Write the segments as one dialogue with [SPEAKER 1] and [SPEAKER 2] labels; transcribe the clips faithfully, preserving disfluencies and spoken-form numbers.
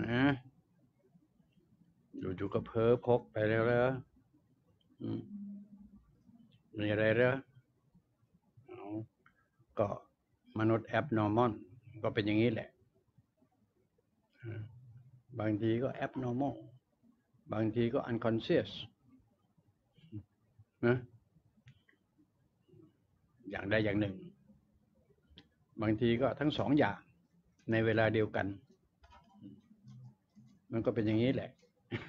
[SPEAKER 1] นะอยู่ๆก็เพ้อพกไปแล้วแล้วมีอะไรเหรอก็มนุษย์แอปนอร์มอลก็เป็นอย่างนี้แหละบางทีก็แอปนอร์มอลบางทีก็อันคอนเชียสนะอย่างใดอย่างหนึ่งบางทีก็ทั้งสองอย่างในเวลาเดียวกันมันก็เป็นอย่างนี้แหละ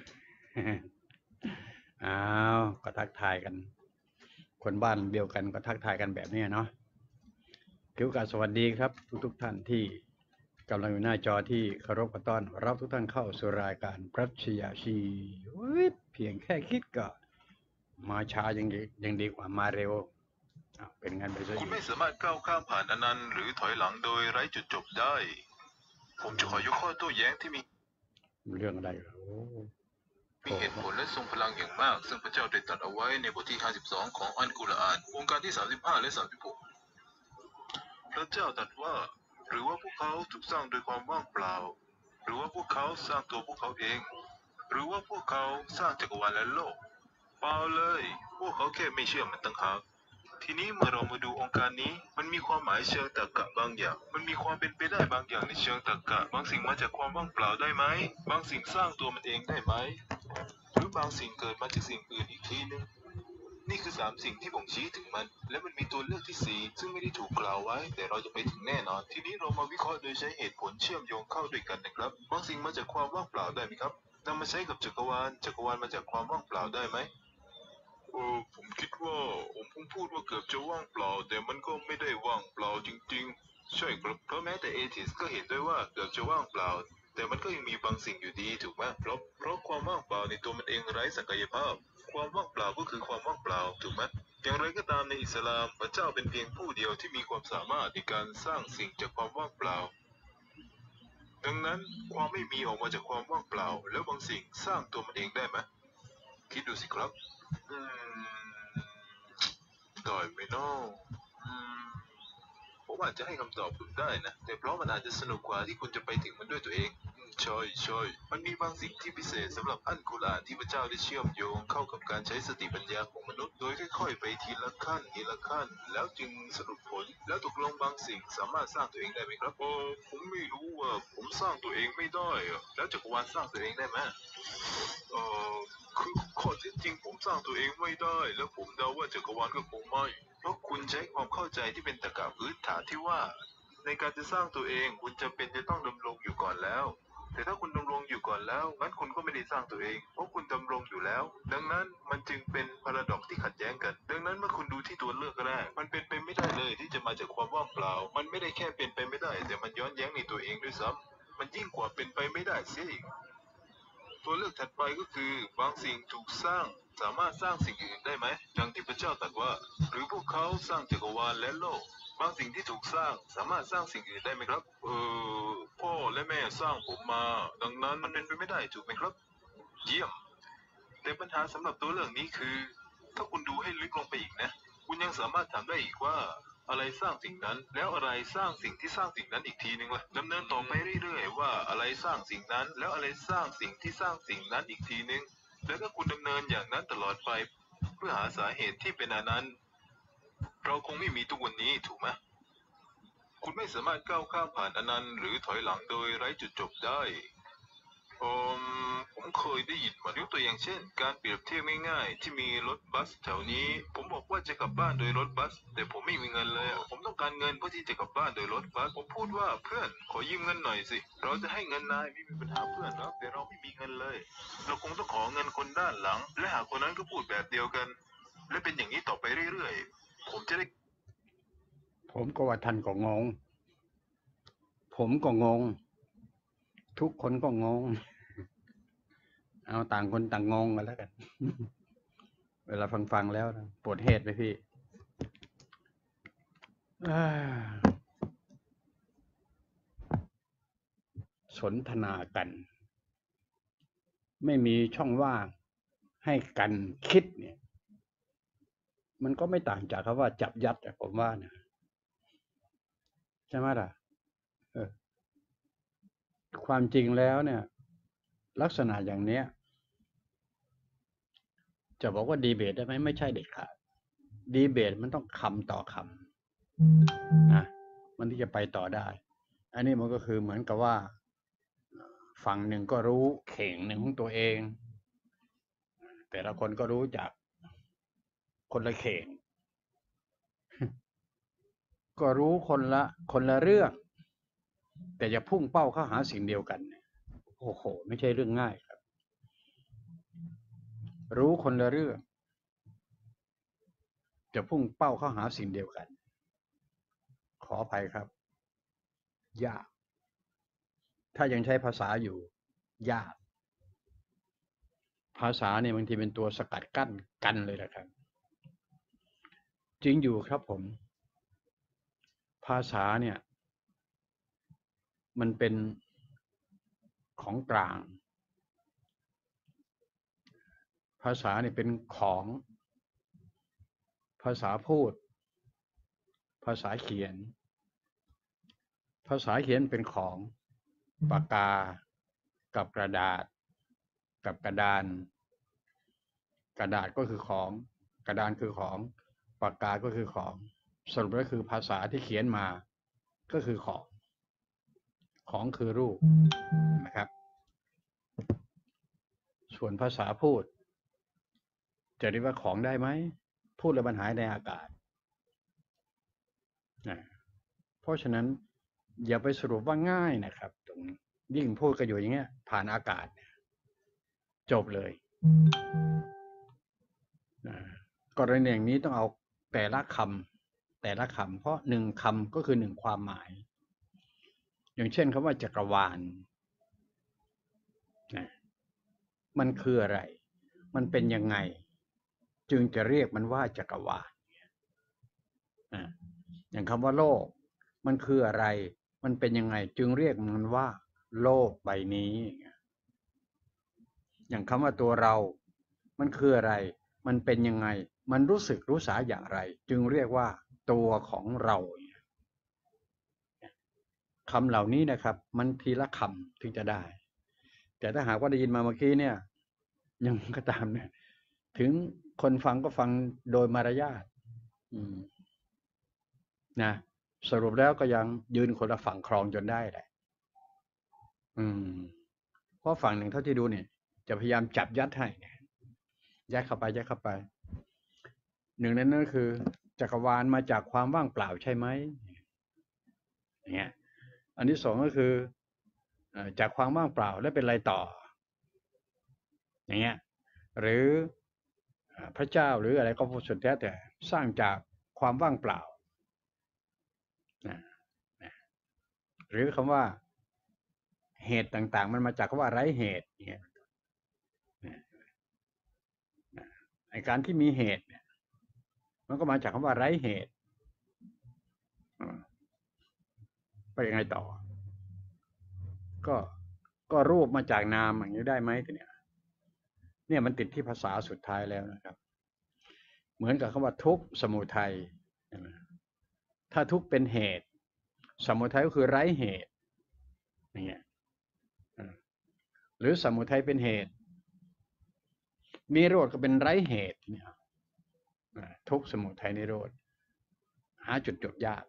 [SPEAKER 1] อ้าวก็ทักทายกันคนบ้านเดียวกันก็ทักทายกันแบบนี้เนาะถือโอกาสสวัสดีครับทุกๆท่านที่กำลังอยู่หน้าจอที่เคารพต้อนรับทุกท่านเข้าสู่รายการปรัชญาชีวิตเพียงแค่คิดก็มาช้ายังดียังดีกว่ามาเร็วเป็นงานไปซะ
[SPEAKER 2] คุณไม่สามารถก้าวข้ามผ่านอนันต์หรือถอยหลังโดยไร้จุดจบได้ผมจะขอยกข้อโต้แย้งที่มี
[SPEAKER 1] เรื่องอะไร
[SPEAKER 2] มีเหตุผลและทรงพลังอย่างมากซึ่งพระเจ้าได้ตรัสเอาไว้ในบทที่ห้าสิบสองของอัลกุรอานองค์การที่สามสิบห้าและสามสิบหกพระเจ้าตรัสว่าหรือว่าพวกเขาถูกสร้างโดยความว่างเปล่าหรือว่าพวกเขาสร้างตัวพวกเขาเองหรือว่าพวกเขาสร้างจักรวาลและโลกเปล่าเลยพวกเขาแค่ไม่เชื่อมันต่างหากทีนี้เมื่อเรามาดูองค์การนี้มันมีความหมายเชิงตรรกะบางอย่างมันมีความเป็นไปได้บางอย่างในเชิงตรรกะบางสิ่งมาจากความว่างเปล่าได้ไหมบางสิ่งสร้างตัวมันเองได้ไหมหรือบางสิ่งเกิดมาจากสิ่งอื่นอีกทีนึงนี่คือสามสิ่งที่บ่งชี้ถึงมันและมันมีตัวเลือกที่สี่ซึ่งไม่ได้ถูกกล่าวไว้แต่เราจะไปถึงแน่นอนทีนี้เรามาวิเคราะห์โดยใช้เหตุผลเชื่อมโยงเข้าด้วยกันนะครับบางสิ่งมาจากความว่างเปล่าได้ไหมครับนำมาใช้กับจักรวาลจักรวาลมาจากความว่างเปล่าได้ไหมเออผมคิดว่าผมเพิ่งพูดว่าเกือบจะว่างเปล่าแต่มันก็ไม่ได้ว่างเปล่าจริงๆใช่ครับเพราะแม้แต่เอทิสก็เห็นด้วยว่าเกือบจะว่างเปล่าแต่มันก็ยังมีบางสิ่งอยู่ดีถูกไหมเพราะเพราะความว่างเปล่าในตัวมันเองไร้ศักยภาพความว่างเปล่าก็คือความว่างเปล่าถูกไหมอย่างไรก็ตามในอิสลามพระเจ้าเป็นเพียงผู้เดียวที่มีความสามารถในการสร้างสิ่งจากความว่างเปล่าดังนั้นความไม่มีออกมาจากความว่างเปล่าแล้วบางสิ่งสร้างตัวมันเองได้ไหมคิดดูสิครับอืมได้ไหมน้องอืมผมอาจจะให้คำตอบคุณได้นะแต่เพราะมันอาจจะสนุกกว่าที่คุณจะไปถึงมันด้วยตัวเองใช่ใช่มันมีบางสิ่งที่พิเศษสำหรับอัลกุรอานที่พระเจ้าได้เชื่อมโยงเข้ากับการใช้สติปัญญาของมนุษย์โดยค่อยๆไปทีละขั้นทีละขั้นแล้วจึงสรุปผลแล้วตกลงบางสิ่งสามารถสร้างตัวเองได้ไหมครับเออผมไม่รู้ว่าผมสร้างตัวเองไม่ได้อะแล้วจักรวาลสร้างตัวเองได้ไหมเออคือข้อเท็จจริงผมสร้างตัวเองไม่ได้แล้วผมเดาว่าจักรวาลก็คงไม่เพราะคุณใช้ความเข้าใจที่เป็นตรรกะพื้นฐานที่ว่าในการจะสร้างตัวเองคุณจำเป็นจะต้องดำรงอยู่ก่อนแล้วแต่ถ้าคุณดำรงอยู่ก่อนแล้วงั้นคุณก็ไม่ได้สร้างตัวเองเพราะคุณดำรงอยู่แล้วดังนั้นมันจึงเป็นพาราดอกซ์ที่ขัดแย้งกันดังนั้นเมื่อคุณดูที่ตัวเลือกแรกมันเป็นไปไม่ได้เลยที่จะมาจากความว่างเปล่ามันไม่ได้แค่เป็นไปไม่ได้แต่มันย้อนแย้งในตัวเองด้วยซ้ำมันยิ่งกว่าเป็นไปไม่ได้เสียอีกตัวเลือกถัดไปก็คือบางสิ่งถูกสร้างสามารถสร้างสิ่งอื่นได้ไหมอย่างที่พระเจ้าตรัสว่าหรือพวกเขาสร้างจักรวาลและโลกบางสิ่งที่ถูกสร้างสามารถสร้างสิ่งอื่นได้ไหมครับเออพ่อและแม่สร้างผมมาดังนั้นมันเป็นไปไม่ได้ถูกไหมครับเยี่ยมแต่ปัญหาสำหรับตัวเลือกนี้คือถ้าคุณดูให้ลึกลงไปอีกนะคุณยังสามารถถามได้อีกว่าอะไรสร้างสิ่งนั้นแล้วอะไรสร้างสิ่งที่สร้างสิ่งนั้นอีกทีนึงล่ะดำเนินต่อไปเรื่อยๆว่าอะไรสร้างสิ่งนั้นแล้วอะไรสร้างสิ่งที่สร้างสิ่งนั้นอีกทีนึงแล้วถ้าคุณดำเนินอย่างนั้นตลอดไปเพื่อหาสาเหตุที่เป็นอนันต์เราคงไม่มีทุกวันนี้ถูกไหมคุณไม่สามารถก้าวข้ามผ่านอนันต์หรือถอยหลังโดยไร้จุดจบได้อืมผมเคยได้ยินมายกตัวอย่างเช่นการเปรียบเทียบง่ายๆที่มีรถบัสแถวนี้ผมบอกว่าจะกลับบ้านโดยรถบัสแต่ผมไม่มีเงินเลยผมต้องการเงินเพื่อที่จะกลับบ้านโดยรถบัสผมพูดว่าเพื่อนขอยืมเงินหน่อยสิเราจะให้เงินนายไม่มีปัญหาเพื่อนครับแต่เราไม่มีเงินเลยเราคงต้องขอเงินคนด้านหลังและหากคนนั้นก็พูดแบบเดียวกันและเป็นอย่างนี้ต่อไปเรื่อยๆผมจะได้
[SPEAKER 1] ผมก็ว่าท่านก็งงผมก็งงทุกคนก็งงเอาต่างคนต่างงงกันแล้วกันเวลาฟังๆแล้วนะปวดเหตุไหมพี่สนทนากันไม่มีช่องว่างให้กันคิดเนี่ยมันก็ไม่ต่างจากคำว่าจับยัดผมว่านะใช่ไหมล่ะเออความจริงแล้วเนี่ยลักษณะอย่างเนี้ยจะบอกว่าดีเบตได้ไหมไม่ใช่เด็ดขาดดีเบตมันต้องคำต่อคำนะมันที่จะไปต่อได้อันนี้มันก็คือเหมือนกับว่าฝั่งหนึ่งก็รู้เข่งหนึ่งของตัวเองแต่ละคนก็รู้จากคนละเข่งก็รู้คนละคนละเรื่องแต่จะพุ่งเป้าเข้าหาสิ่งเดียวกันโอ้โหไม่ใช่เรื่องง่ายครับรู้คนละเรื่องจะพุ่งเป้าเข้าหาสิ่งเดียวกันขออภัยครับยากถ้ายังใช้ภาษาอยู่ยากภาษาเนี่ยบางทีเป็นตัวสกัดกั้นกันเลยนะครับจริงอยู่ครับผมภาษาเนี่ยมันเป็นของกลางภาษาเนี่ยเป็นของภาษาพูดภาษาเขียนภาษาเขียนเป็นของปากกากับกระดาษกับกระดานกระดาษก็คือของกระดานคือของปากกาก็คือของสรุปแล้วคือภาษาที่เขียนมาก็คือของของคือรูปนะครับส่วนภาษาพูดจะเรียกว่าของได้ไหมพูดแล้วมันหายในอากาศนะเพราะฉะนั้นอย่าไปสรุปว่าง่ายนะครับตรงยิ่งพูดกันอยู่อย่างเงี้ยผ่านอากาศจบเลยนะกรณีอย่างนี้ต้องเอาแต่ละคำแต่ละคำเพราะหนึ่งคำก็คือหนึ่งความหมายอย่างเช่นคำว่าจักรวาลนะมันคืออะไร มันเป็นยังไง จึงจะเรียกมันว่าจักรวาลนะอย่างคำว่าโลก มันคืออะไร มันเป็นยังไง จึงเรียกมันว่าโลกใบนี้ อย่างคำว่าตัวเรา มันคืออะไร มันเป็นยังไง มันรู้สึกรู้สาอย่างไร จึงเรียกว่าตัวของเราคำเหล่านี้นะครับ มันทีละคำถึงจะได้ แต่ถ้าหากว่าได้ยินมาเมื่อกี้เนี่ย ยังก็ตามเนี่ยถึงคนฟังก็ฟังโดยมารยาทนะสรุปแล้วก็ยังยืนคนละฝั่งครองจนได้แหละอืมเพราะฝั่งหนึ่งเท่าที่ดูเนี่ยจะพยายามจับยัดให้ยัดเข้าไปยัดเข้าไปหนึ่งในนั้นก็คือจักรวาลมาจากความว่างเปล่าใช่ไหมอย่างเงี้ยอันที่สองก็คือจากความว่างเปล่าแล้วเป็นอะไรต่ออย่างเงี้ยหรือพระเจ้าหรืออะไรก็สุดแท้แต่สร้างจากความว่างเปล่าหรือคำว่าเหตุต่างๆมันมาจากคำว่าไร้เหตุเนี่ยในการที่มีเหตุเนี่ยมันก็มาจากคำว่าไร้เหตุไปยังไงต่อก็ก็รูปมาจากนามอย่างนี้ได้ไหมทีเนี้ยเนี่ยมันติดที่ภาษาสุดท้ายแล้วนะครับเหมือนกับคำว่าทุกข์สมุทัยถ้าทุกข์เป็นเหตุสมุทัยก็คือไร้เหตุอย่างเงี้ยหรือสมุทัยเป็นเหตุนิโรธก็เป็นไร้เหตุเนี่ยทุกข์สมุทัยนิโรธหาจุดจบยาก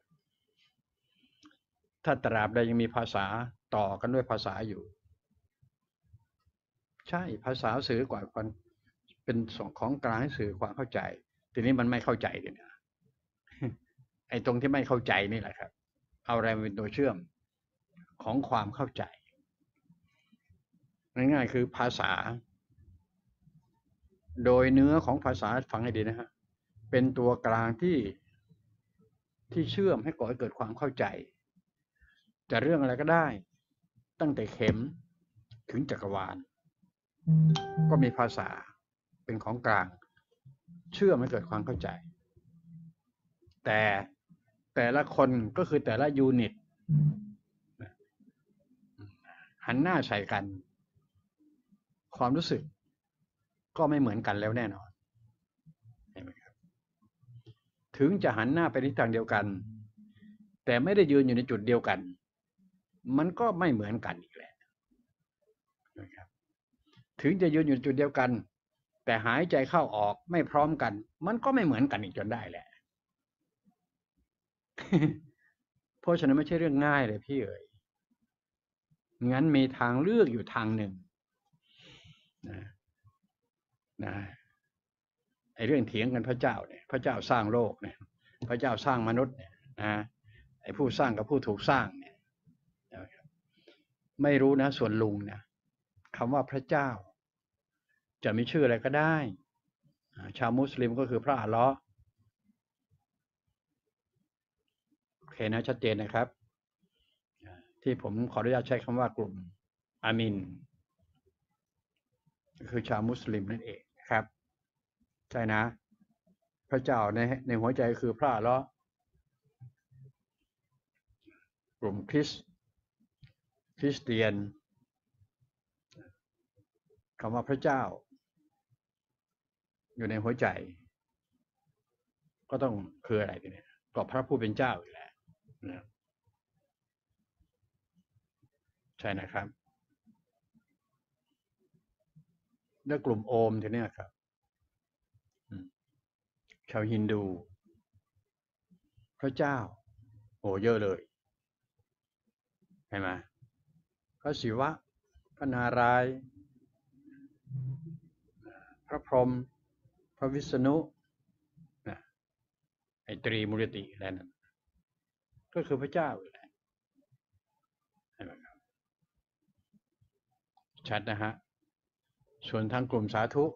[SPEAKER 1] ถ้าตราบใดยังมีภาษาต่อกันด้วยภาษาอยู่ใช่ภาษาสื่อกว่าคนเป็นส่งของกลางให้สื่อความเข้าใจทีนี้มันไม่เข้าใจเนี่ยไอ้ตรงที่ไม่เข้าใจนี่แหละครับเอาอะไรเป็นตัวเชื่อมของความเข้าใจง่ายๆคือภาษาโดยเนื้อของภาษาฟังให้ดีนะฮะเป็นตัวกลางที่ที่เชื่อมให้ก่อให้เกิดความเข้าใจจะเรื่องอะไรก็ได้ตั้งแต่เข็มถึงจักรวาลก็มีภาษาเป็นของกลางเชื่อมให้เกิดความเข้าใจแต่แต่ละคนก็คือแต่ละยูนิตหันหน้าใส่กันความรู้สึกก็ไม่เหมือนกันแล้วแน่นอนเห็นไหมครับถึงจะหันหน้าไปในทางเดียวกันแต่ไม่ได้ยืนอยู่ในจุดเดียวกันมันก็ไม่เหมือนกันอีกแล้วนะครับถึงจะยืนอยู่จุดเดียวกัน แต่หายใจเข้าออกไม่พร้อมกัน มันก็ไม่เหมือนกันอีกจนได้แหละ เพราะฉะนั้นไม่ใช่เรื่องง่ายเลยพี่เอ๋ยงั้นมีทางเลือกอยู่ทางหนึ่งนะนะไอ้เรื่องเถียงกันพระเจ้าเนี่ยพระเจ้าสร้างโลกเนี่ยพระเจ้าสร้างมนุษย์เนี่ยนะไอ้ผู้สร้างกับผู้ถูกสร้างเนี่ยไม่รู้นะส่วนลุงนะคำว่าพระเจ้าจะมีชื่ออะไรก็ได้ชาวมุสลิมก็คือพระอัลเลาะห์โอเคนะชัดเจนนะครับที่ผมขออนุญาตใช้คำว่ากลุ่มอามินคือชาวมุสลิมนั่นเองครับใช่นะพระเจ้าในในหัวใจคือพระอัลเลาะห์กลุ่มคริสคริสเตียนคำว่าพระเจ้าอยู่ในหัวใจก็ต้องคืออะไรกันเนี่ยก็พระผู้เป็นเจ้าอยู่แล้วนะใช่นะครับแล้วกลุ่มโอมทีนี้ครับชาวฮินดูพระเจ้าโอ้เยอะเลยใช่ไหมพระศิวะพระนารายณ์พระพรหมพระวิษณุนะไอตรีมูรติอะไรนั่นก็คือพระเจ้าอยู่แล้วใช่ไหมครับชัดนะฮะส่วนทางกลุ่มสาธุ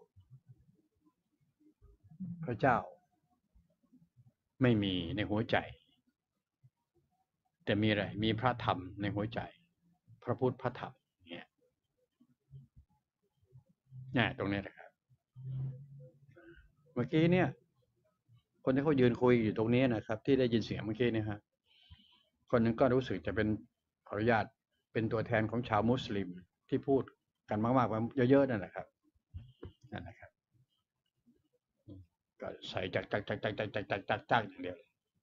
[SPEAKER 1] พระเจ้าไม่มีในหัวใจแต่มีอะไรมีพระธรรมในหัวใจพระพุทธพระธรรมเนี่ยนี่ตรงนี้แหละครับเมื่อกี้เนี่ยคนที่เขายืนคุยอยู่ตรงนี้นะครับที่ได้ยินเสียงเมื่อกี้เนี่ยฮะคนนึงก็รู้สึกจะเป็นขออนุญาตเป็นตัวแทนของชาวมุสลิมที่พูดกันมากๆเยอะๆนั่นแหละครับนั่นแหละครับก็ใส่จักจักจักจักจักจักจักจักจักอย่างเดียว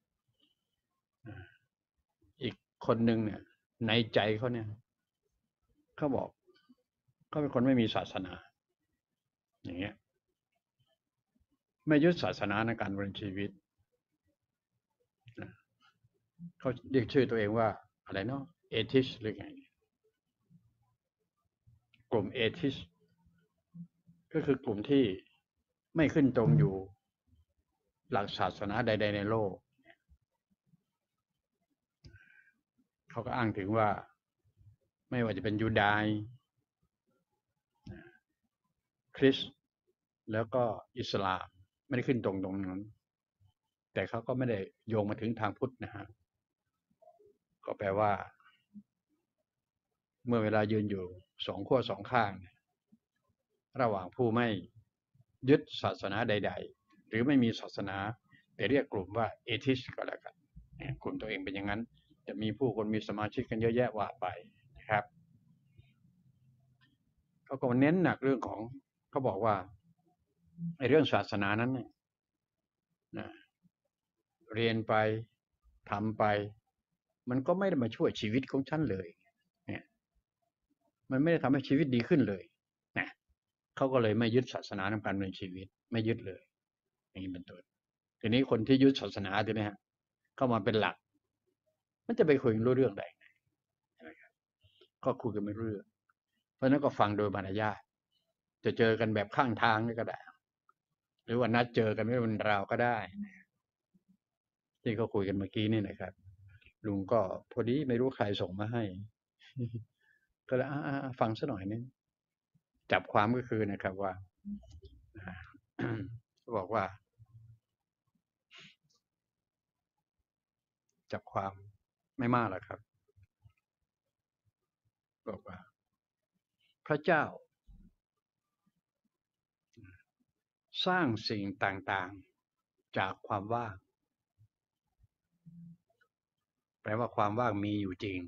[SPEAKER 1] อีกคนหนึ่งเนี่ยในใจเขาเนี่ยเขาบอกเขาเป็นคนไม่มีศาสนาอย่างเงี้ยไม่ยึดศาสนาในการดำเนินชีวิตเขาเรียกชื่อตัวเองว่าอะไรเนาะเอทิสหรือไงกลุ่มเอทิสก็คือกลุ่มที่ไม่ขึ้นตรงอยู่หลักศาสนาใดๆในโลกเขาก็อ้างถึงว่าไม่ว่าจะเป็นยูดายคริสต์แล้วก็อิสลามไม่ได้ขึ้นตรงตรงนั้นแต่เขาก็ไม่ได้โยงมาถึงทางพุทธนะฮะก็แปลว่าเมื่อเวลายืนอยู่สองขั้วสองข้างระหว่างผู้ไม่ยึดศาสนาใดๆหรือไม่มีศาสนาแต่เรียกกลุ่มว่าเอทิสก็แล้วกันกลุ่มตัวเองเป็นอย่างนั้นจะมีผู้คนมีสมาชิกกันเยอะแยะว่าไปนะครับเขาก็เน้นหนักเรื่องของเขาบอกว่าไอ้เรื่องศาสนานั้นเนี่ยนะเรียนไปทำไปมันก็ไม่ได้มาช่วยชีวิตของฉันเลยเนี่ยมันไม่ได้ทำให้ชีวิตดีขึ้นเลยนะเขาก็เลยไม่ยึดศาสนาในการดำเนินชีวิตไม่ยึดเลยอย่างนี้เป็นต้นทีนี้คนที่ยึดศาสนาทีนี้ฮะเข้ามาเป็นหลักมันจะไปคุยรู้เรื่องได้ไงใช่ไหมครับก็คุยกันไม่รู้เรื่องเพราะนั้นก็ฟังโดยมารยาทจะเจอกันแบบข้างทางนี่ก็ได้หรือว่านัดเจอกันไม่เป็นราวก็ได้ที่เขาคุยกันเมื่อกี้นี่นะครับลุงก็พอดีไม่รู้ใครส่งมาให้ก็เลยฟังซะหน่อยนึงจับความก็คือนะครับว่าเขาบอกว่าจับความไม่มากหรอกครับบอกว่าพระเจ้าสร้างสิ่งต่างๆจากความว่างแปลว่าความว่างมีอยู่จริง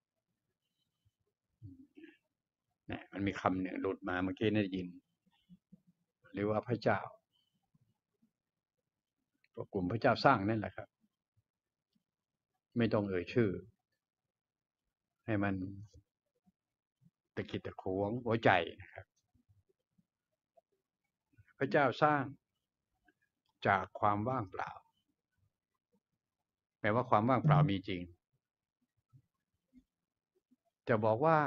[SPEAKER 1] เนี่ยมันมีคำหนึ่งหลุดมาเมื่อกี้ได้ยินหรือว่าพระเจ้าก็กลุ่มพระเจ้าสร้างนั่นแหละครับไม่ต้องเอ่ยชื่อให้มันตะกิดตะขวงหัวใจนะครับพระเจ้าสร้างจากความว่างเปล่าแปลว่าความว่างเปล่ามีจริงจะบอกว่า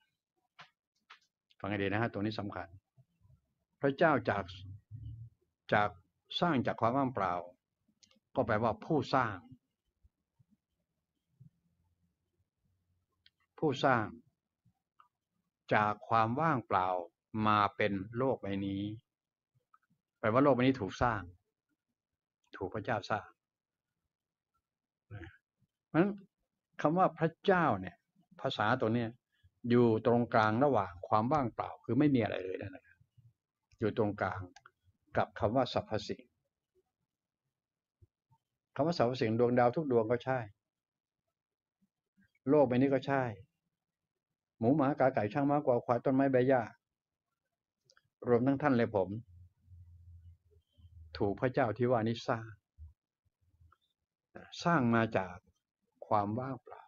[SPEAKER 1] ฟังให้ดีนะฮะตรงนี้สำคัญพระเจ้าจากจากสร้างจากความว่างเปล่าก็แปลว่าผู้สร้างผู้สร้างจากความว่างเปล่ามาเป็นโลกใบนี้แปลว่าโลกใบนี้ถูกสร้างถูกพระเจ้าสร้างเพราะฉะนั้นคำว่าพระเจ้าเนี่ยภาษาตัวเนี้ยอยู่ตรงกลางระหว่างความว่างเปล่าคือไม่มีอะไรเลยนั่นแหละอยู่ตรงกลางกับคำว่าสรรพสิ่งคำว่าสรรพสิ่งดวงดาวทุกดวงก็ใช่โลกใบนี้ก็ใช่หมูหมากาไก่ช้างม้ากวางควายต้นไม้ใบหญ้ารวมทั้งท่านและผมถูกพระเจ้าที่ว่านี้สร้างสร้างมาจากความว่างเปล่า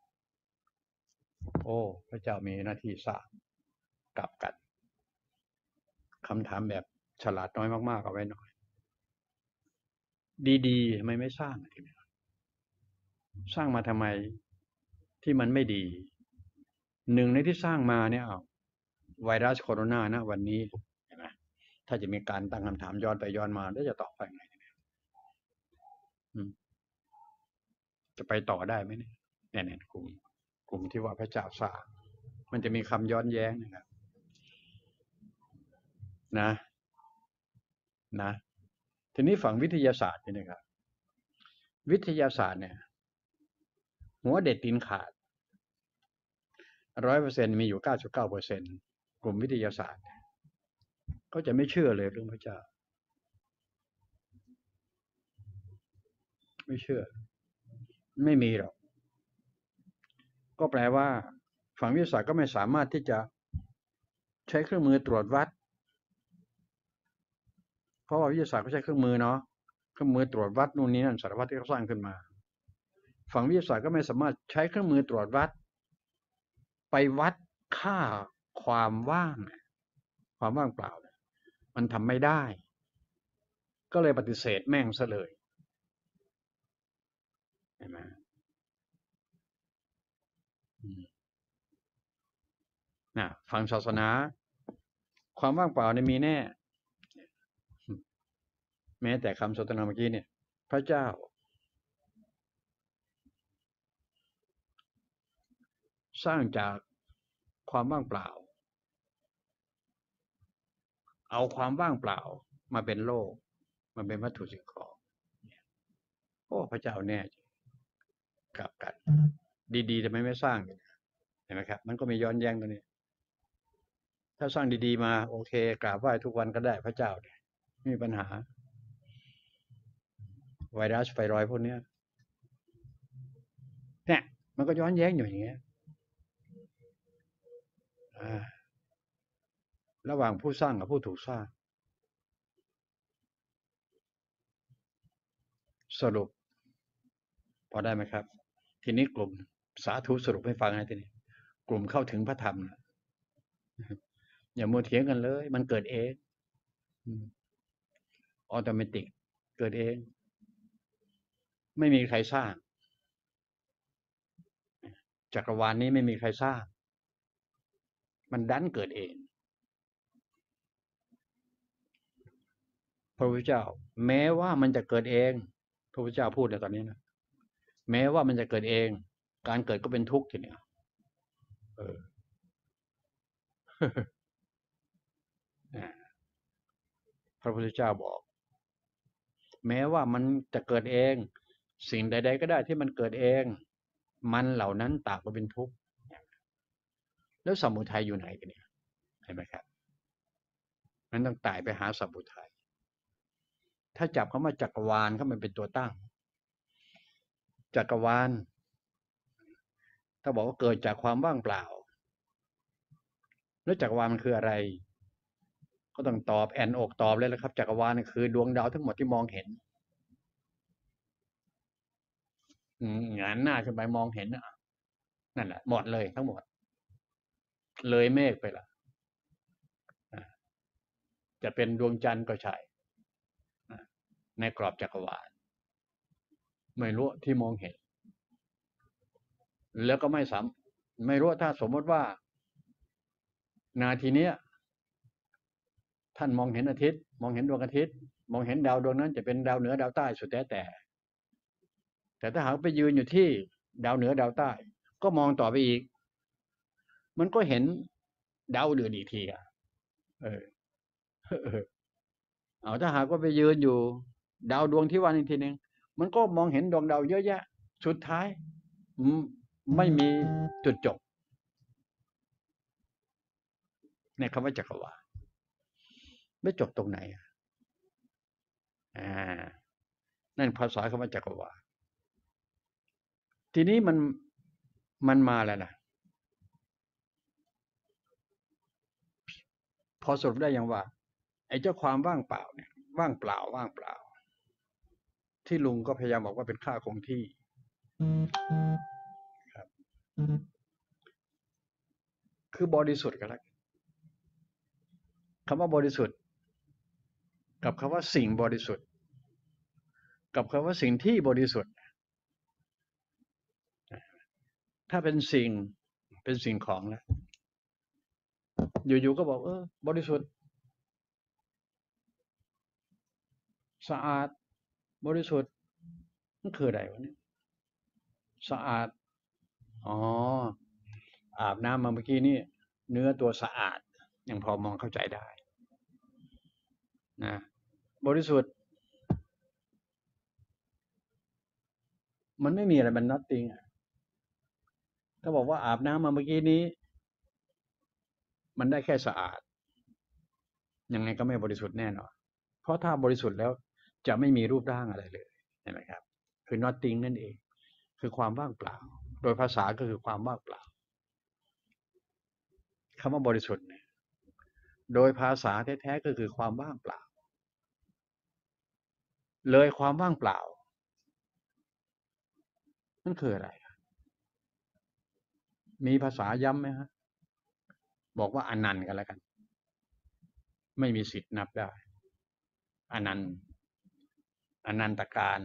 [SPEAKER 1] โอ้พระเจ้ามีหน้าที่สร้างกลับกันคำถามแบบฉลาดน้อยมากๆเอาไว้หน่อยดีๆทำไมไม่สร้างทีนี้สร้างมาทำไมที่มันไม่ดีหนึ่งในที่สร้างมาเนี่ยเอาไวรัสโคโรนานะวันนี้เห็นไหมถ้าจะมีการตั้งคำถามย้อนไปย้อนมาแล้วจะตอบไปไงจะไปต่อได้ไหมเนี่ยเนี่ยกลุ่มกลุ่มที่ว่าพระเจ้าสร้างมันจะมีคำย้อนแย้งนะครับนะนะทีนี้ฝั่งวิทยาศาสตร์นี่นะครับวิทยาศาสตร์เนี่ยหัวเด็ดตีนขาดร้อยเปอร์เซ็นต์มีอยู่เก้าสิบเก้าเปอร์เซ็นต์กลุ่มวิทยาศาสตร์ก็จะไม่เชื่อเลยเรื่องพระเจ้าไม่เชื่อไม่มีหรอกก็แปลว่าฝั่งวิทยาศาสตร์ก็ไม่สามารถที่จะใช้เครื่องมือตรวจวัดเพราะว่าวิทยาศาสตร์ก็ใช้เครื่องมือเนาะเครื่องมือตรวจวัดนู่นนี่นั่นสารพัดที่เขาสร้างขึ้นมาฝั่งวิทยาศาสตร์ก็ไม่สามารถใช้เครื่องมือตรวจวัดไปวัดค่าความว่างความว่างเปล่ามันทำไม่ได้ก็เลยปฏิเสธแม่งซะเลยเห็นไหมนะฝั่งศาสนาความว่างเปล่าเนี่ยมีแน่แม้แต่คำสนทนาเมื่อกี้เนี่ยพระเจ้าสร้างจากความว่างเปล่าเอาความว่างเปล่ามาเป็นโลกมันเป็นวัตถุสิ่งของโอ้พระเจ้าแน่กลับกันดีๆทำไมไม่สร้างเห็นไหมครับมันก็มีย้อนแย้งตรงนี้ถ้าสร้างดีๆมาโอเคกราบไหว้ทุกวันก็ได้พระเจ้าเนี่ยไม่มีปัญหาไวรัสไฟรอยพวกนี้เนี่ยมันก็ย้อนแย้งอยู่อย่างเงี้ยระหว่างผู้สร้างกับผู้ถูกสร้างสรุปพอได้ไหมครับทีนี้กลุ่มสาธุสรุปให้ฟังนะทีนี้กลุ่มเข้าถึงพระธรรมนะอย่ามัวเถียงกันเลยมันเกิดเองออโตเมติกเกิดเองไม่มีใครสร้างจักรวาลนี้ไม่มีใครสร้างมันดันเกิดเองพระพุทธเจ้าแม้ว่ามันจะเกิดเองพระพุทธเจ้าพูดในตอนนี้นะแม้ว่ามันจะเกิดเองการเกิดก็เป็นทุกข์ทีเนี้ยเออ พระพุทธเจ้าบอกแม้ว่ามันจะเกิดเองสิ่งใดๆก็ได้ที่มันเกิดเองมันเหล่านั้นต่างก็เป็นทุกข์แล้วสมุทัยอยู่ไหนกันเนี่ยเห็นไหมครับนั้นต้องไต่ไปหาสมุทัยถ้าจับคำว่าจักรวาลเข้ามาเป็นตัวตั้งจักรวาลถ้าบอกว่าเกิดจากความว่างเปล่าแล้วจักรวาลมันคืออะไรก็ต้องตอบแอนอกตอบเลยละครับจักรวาลคือดวงดาวทั้งหมดที่มองเห็นงานหน้าขึ้นไปมองเห็นนั่นแหละหมดเลยทั้งหมดเลยเมฆไปละจะเป็นดวงจันทร์ก็ใช่ในกรอบจักรวาลไม่รู้ที่มองเห็นแล้วก็ไม่สามไม่รู้ถ้าสมมติว่านาทีเนี้ยท่านมองเห็นอาทิตย์มองเห็นดวงอาทิตย์มองเห็นดาวดวงนั้นจะเป็นดาวเหนือดาวใต้สุดแต่แต่แต่ถ้าหากไปยืนอยู่ที่ดาวเหนือดาวใต้ก็มองต่อไปอีกมันก็เห็นดาวอื่นอีกทีอ่ะเออเออเอาถ้าหากว่าไปยืนอยู่ดาวดวงที่วันอีกทีหนึ่งมันก็มองเห็นดวงดาวเยอะแยะสุดท้ายไม่มีจุดจบในคำว่าจักรวาลไม่จบตรงไหนอ่านั่นภาษาคำว่าจักรวาลทีนี้มันมันมาแล้วนะพอสรุปได้ยังว่าไอ้เจ้าความว่างเปล่าเนี่ยว่างเปล่าว่างเปล่าที่ลุงก็พยายามบอกว่าเป็นค่าคงที่ครับคือบริสุทธิ์กันแล้วคำว่าบริสุทธิ์กับคำว่าสิ่งบริสุทธิ์กับคำว่าสิ่งที่บริสุทธิ์ถ้าเป็นสิ่งเป็นสิ่งของแล้วอยู่ๆก็บอกเออบริสุทธิ์สะอาดบริสุทธิ์นั่นคืออะไรวะเนี่ยสะอาดอ๋ออาบน้ำมาเมื่อกี้นี่เนื้อตัวสะอาดยังพอมองเข้าใจได้นะบริสุทธิ์มันไม่มีอะไรมัน nothing อ่ะก็บอกว่าอาบน้ำมาเมื่อกี้นี้มันได้แค่สะอาดยังไงก็ไม่บริสุทธิ์แน่นอนเพราะถ้าบริสุทธิ์แล้วจะไม่มีรูปร่างอะไรเลยเห็นไหมครับคือ nothing นั่นเองคือความว่างเปล่าโดยภาษาก็คือความว่างเปล่าคำว่าบริสุทธิ์เนี่ยโดยภาษาแท้ๆก็คือความว่างเปล่าเลยความว่างเปล่านั่นคืออะไรมีภาษาย้ำไหมฮะบอกว่าอนันต์กันแล้วกันไม่มีสิทธิ์นับได้อนันต์อนันตการ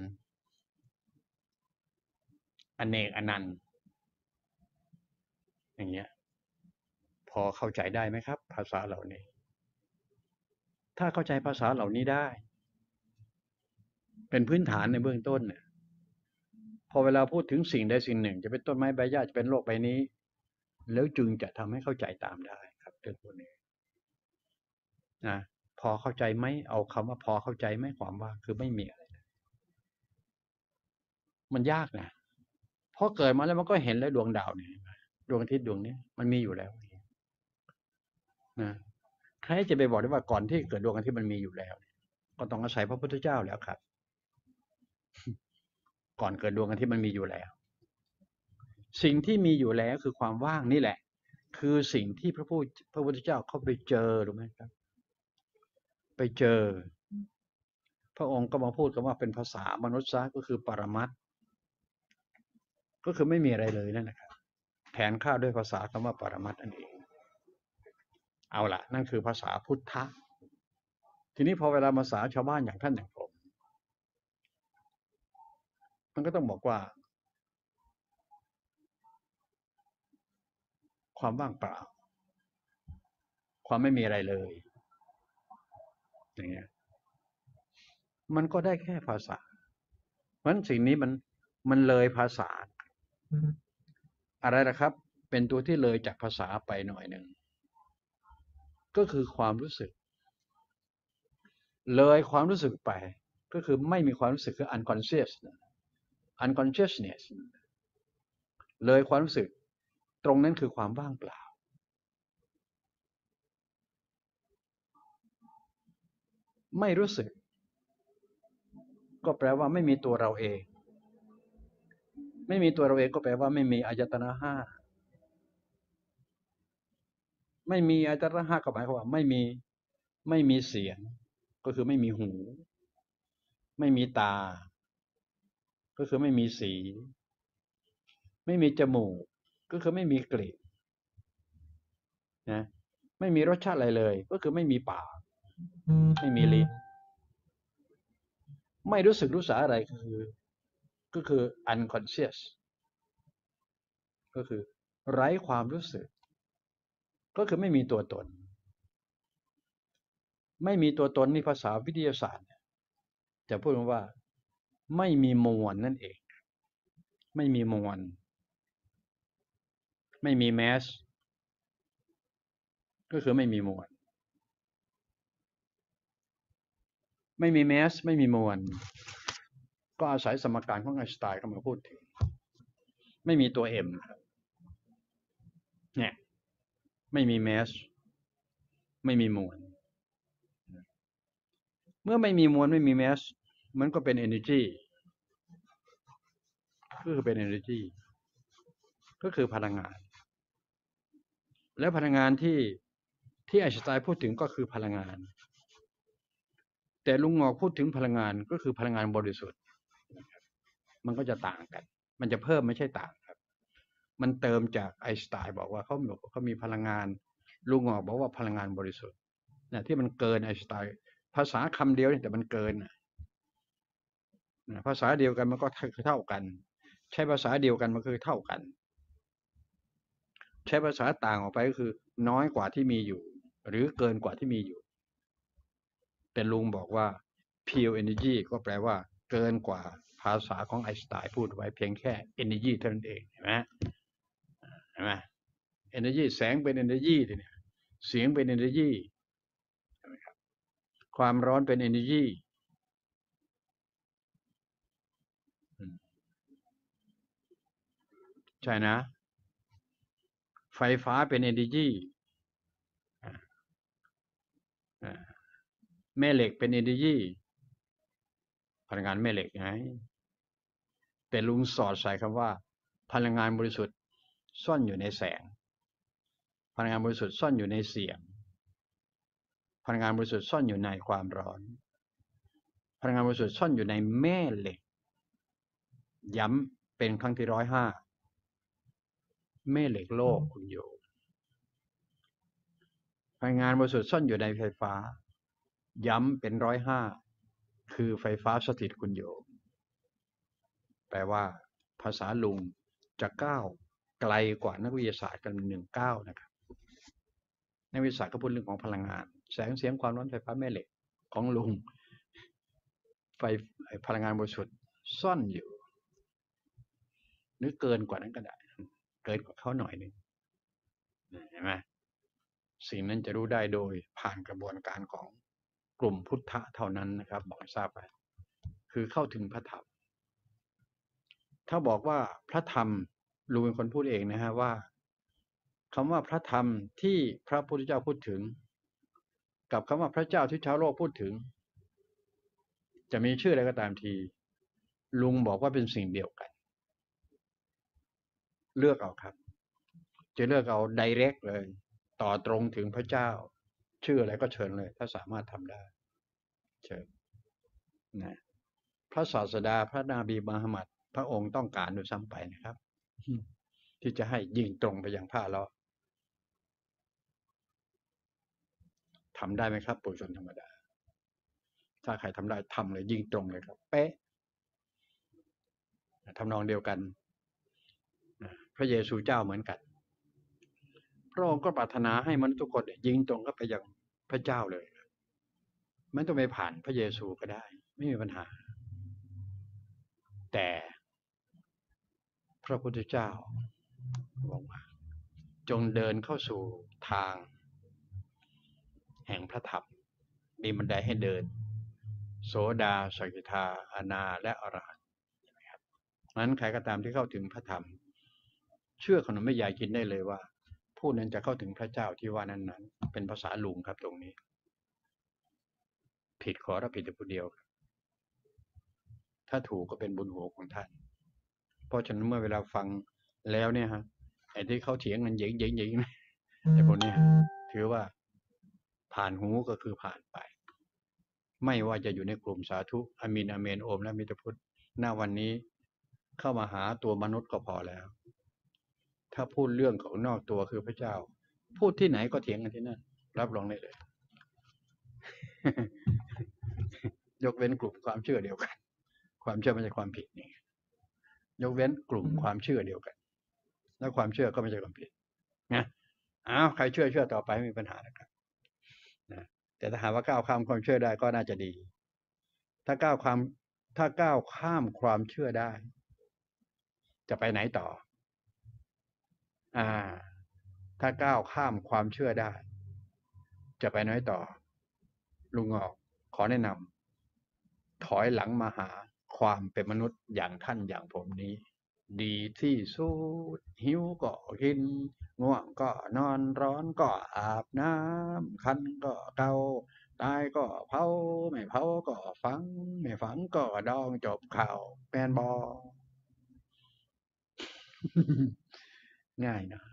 [SPEAKER 1] อเนกอนันต์อย่างเงี้ยพอเข้าใจได้ไหมครับภาษาเหล่านี้ถ้าเข้าใจภาษาเหล่านี้ได้เป็นพื้นฐานในเบื้องต้นเนี่ยพอเวลาพูดถึงสิ่งใดสิ่งหนึ่งจะเป็นต้นไม้ใบหญ้าจะเป็นโลกใบนี้แล้วจึงจะทำให้เข้าใจตามได้ครับเรื่องพวกนี้นะพอเข้าใจไหมเอาคำว่าพอเข้าใจไหมความว่าคือไม่มีอะไรมันยากนะพอเกิดมาแล้วมันก็เห็นแล้วดวงดาวเนี่ยดวงอาทิตย์ดวงนี้มันมีอยู่แล้วนะใครจะไปบอกได้ว่าก่อนที่เกิดดวงอาทิตย์มันมีอยู่แล้วก็ต้องอาศัยพระพุทธเจ้าแล้วครับก่อนเกิดดวงอาทิตย์มันมีอยู่แล้วสิ่งที่มีอยู่แล้วคือความว่างนี่แหละคือสิ่งที่พระพุทธพระพุทธเจ้าเขาไปเจอรู้ไหมครับไปเจอพระองค์ก็มาพูดกันว่าเป็นภาษามนุษย์ซะก็คือปรมัตถ์ก็คือไม่มีอะไรเลยนั่นแหละครับแทนค่าด้วยภาษาคำว่าปรมัตถ์นั่นเองเอาล่ะนั่นคือภาษาพุทธะทีนี้พอเวลาภาษาชาวบ้านอย่างท่านอย่างผมมันก็ต้องบอกว่าความว่างเปล่าความไม่มีอะไรเลยอย่างเงี้ยมันก็ได้แค่ภาษาเพราะฉะนั้นสิ่งนี้มันมันเลยภาษาอะไรล่ะครับเป็นตัวที่เลยจากภาษาไปหน่อยหนึ่งก็คือความรู้สึกเลยความรู้สึกไปก็คือไม่มีความรู้สึกคือ unconscious unconsciousness เลยความรู้สึกตรงนั้นคือความว่างเปล่าไม่รู้สึกก็แปลว่าไม่มีตัวเราเองไม่มีตัวเราเองก็แปลว่าไม่มีอายตนะห้าไม่มีอายตนะห้าก็หมายความว่าไม่มีไม่มีเสียงก็คือไม่มีหูไม่มีตาก็คือไม่มีสีไม่มีจมูกก็คือไม่มีกลิ่นนะไม่มีรสชาติอะไรเลยก็คือไม่มีปากไม่มีลิ้นไม่รู้สึกรู้สาอะไรคือก็คือ unconscious ก็คือไร้ความรู้สึกก็คือไม่มีตัวตนไม่มีตัวตนนี่ภาษาวิทยาศาสตร์จะพูดว่าไม่มีมวลนั่นเองไม่มีมวลไม่มีแมสก็คือไม่มีมวลไม่มีแมสไม่มีมวลก็อาศัยสมการของไอน์สไตน์เข้ามาพูดถึงไม่มีตัว M เนี่ยไม่มีแมสไม่มีมวลเมื่อไม่มีมวลไม่มีแมสมันก็เป็น energy ก็คือเป็น energy ก็คือพลังงานและพลังงานที่ที่ไอน์สไตน์พูดถึงก็คือพลังงานแต่ลุงงอกพูดถึงพลังงานก็คือพลังงานบริสุทธิ์มันก็จะต่างกันมันจะเพิ่มไม่ใช่ต่างครับมันเติมจากไอน์สไตน์บอกว่าเขาบอกเขามีพลังงานลุงงอกบอกว่าพลังงานบริสุทธิ์เนี่ยที่มันเกินไอน์สไตน์ภาษาคำเดียวแต่มันเกินภาษาเดียวกันมันก็เท่ากันใช้ภาษาเดียวกันมันคือเท่ากันใช้ภาษาต่างออกไปก็คือน้อยกว่าที่มีอยู่หรือเกินกว่าที่มีอยู่แต่ลุงบอกว่า pure energy ก็แปลว่าเกินกว่าภาษาของไอน์สไตน์พูดไว้เพียงแค่ energy เท่านั้นเองเห็นไหมเห็นไหม energy แสงเป็น energy เนี่ยเสียงเป็น energy ความร้อนเป็น energy ใช่นะไฟฟ้าเป็น energy แม่เหล็กเป็น energy พลังงานแม่เหล็กไงแต่ลุงสอดใส่คำว่าพลังงานบริสุทธิ์ซ่อนอยู่ในแสงพลังงานบริสุทธิ์ซ่อนอยู่ในเสียงพลังงานบริสุทธิ์ซ่อนอยู่ในความร้อนพลังงานบริสุทธิ์ซ่อนอยู่ในแม่เหล็กย้ำเป็นครั้งที่ร้อยห้าแม่เหล็กโลกคุณโยมพลังงานบริสุทธิ์ซ่อนอยู่ในไฟฟ้าย้ำเป็นร้อยห้าคือไฟฟ้าสถิตคุณโยมแปลว่าภาษาลุงจะก้าวไกลกว่านักวิทยาศาสตร์กันหนึ่งก้าวนะครับนักวิทยาศาสตร์ก็พูดเรื่องของพลังงานแสงเสียงความร้อนไฟฟ้าแม่เหล็กของลุงไฟพลังงานบริสุทธิ์ซ่อนอยู่หรือเกินกว่านั้นก็ได้เกินกว่าเขาหน่อยหนึ่งเห็นไหมสิ่งนั้นจะรู้ได้โดยผ่านกระบวนการของกลุ่มพุทธะเท่านั้นนะครับบอกให้ทราบไปคือเข้าถึงพระธรรมถ้าบอกว่าพระธรรมลุงเป็นคนพูดเองนะฮะว่าคำว่าพระธรรมที่พระพุทธเจ้าพูดถึงกับคำว่าพระเจ้าที่ชาวโลกพูดถึงจะมีชื่ออะไรก็ตามทีลุงบอกว่าเป็นสิ่งเดียวกันเลือกเอาครับจะเลือกเอา direct เลยต่อตรงถึงพระเจ้าชื่ออะไรก็เชิญเลยถ้าสามารถทำได้เชิญนะพระศาสดาพระนบีมุฮัมมัดพระองค์ต้องการด้วยซ้ำไปนะครับที่จะให้ยิงตรงไปยังผ้าเลาะทำได้ไหมครับปุถุชนธรรมดาถ้าใครทำได้ทำเลยยิงตรงเลยครับเป๊ะทำนองเดียวกันพระเยซูเจ้าเหมือนกันพระองค์ก็ปรารถนาให้มนุษย์ทุกคนยิงตรงเข้าไปยังพระเจ้าเลยไม่ต้องไปผ่านพระเยซูก็ได้ไม่มีปัญหาแต่พระพุทธเจ้าบอกว่าจงเดินเข้าสู่ทางแห่งพระธรรมมีบันไดให้เดินโสดาสกิทาอนาและอรหันต์นั้นใครก็ตามที่เข้าถึงพระธรรมเชื่อขนมไม่ใหญ่กินได้เลยว่าผู้นั้นจะเข้าถึงพระเจ้าที่ว่านั้นๆเป็นภาษาลุงครับตรงนี้ผิดขอรับผิดแต่ผู้เดียวถ้าถูกก็เป็นบุญหัวของท่านเพราะฉะนั้นเมื่อเวลาฟังแล้วเนี่ยฮะไอ้ที่เขาเถียงกันเยิงๆๆไอ้พวกนี้ถือว่าผ่านหูก็คือผ่านไปไม่ว่าจะอยู่ในกลุ่มสาธุอามินอาเมนโอมและมิตรพุทธณวันนี้เข้ามาหาตัวมนุษย์ก็พอแล้วถ้าพูดเรื่องของนอกตัวคือพระเจ้าพูดที่ไหนก็เถียงกันที่นั่นรับรองได้เลยยกเว้นกลุ่มความเชื่อเดียวกัน ความเชื่อไม่ใช่ความผิดนี่ยกเว้นกลุ่มความเชื่อเดียวกัน แล้วความเชื่อก็ไม่ใช่ความผิดนะอ้าวใครเชื่อเชื่อต่อไปไม่มีปัญหานะครับนะแต่ถ้าหากว่าก้าวข้ามความเชื่อได้ก็น่าจะดี ถ้าก้าวความถ้าก้าวข้ามความเชื่อได้ จะไปไหนต่อ อ่า ถ้าก้าวข้ามความเชื่อได้ จะไปไหนต่อ ลุงออกขอแนะนำถอยหลังมาหาความเป็นมนุษย์อย่างท่านอย่างผมนี้ ดีที่สุดหิวก็กินง่วงก็นอนร้อนก็อาบน้ำคันก็เกาตายก็เผาไม่เผาก็ฝังไม่ฝังก็ดองจบข่าวแมนบอ ง่ายนะ